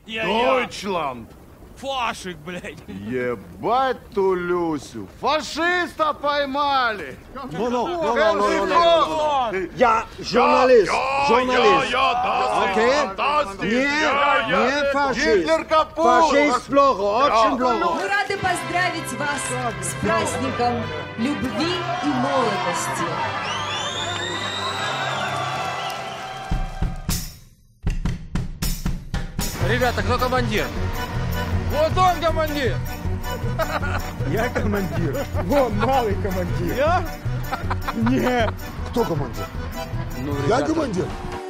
Дойчланд. Фашик, блядь. Ебать ту Люсю. Фашиста поймали. Я журналист. Окей? Не фашист. Гитлер капут. Фашист плохо, очень плохо. Мы рады поздравить вас с праздником любви и молодости. Ребята, кто командир? Вот он командир. Я командир. Вон малый командир. Я? Нет. Кто командир? Ну, Я командир.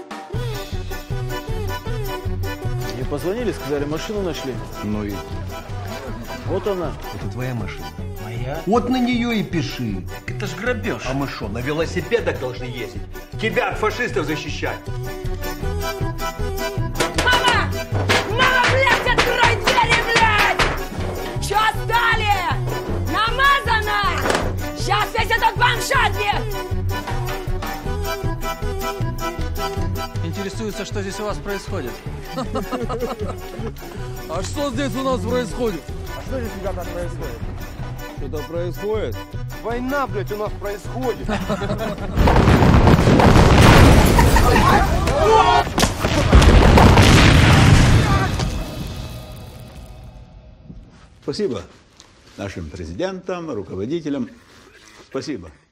Мне позвонили, сказали, машину нашли. Ну и? Вот она. Это твоя машина. Моя? Вот на нее и пиши. Это ж грабеж. А мы что, на велосипедах должны ездить? Тебя от фашистов защищать. Мама! Мама, блядь, открой двери, блядь! Чё стали? Намазано! Сейчас весь этот баншатник! Интересуется, что здесь у вас происходит. А что здесь у нас происходит? А что здесь, ребята, происходит? Что-то происходит? Война, блядь, у нас происходит. Спасибо нашим президентам, руководителям. Спасибо.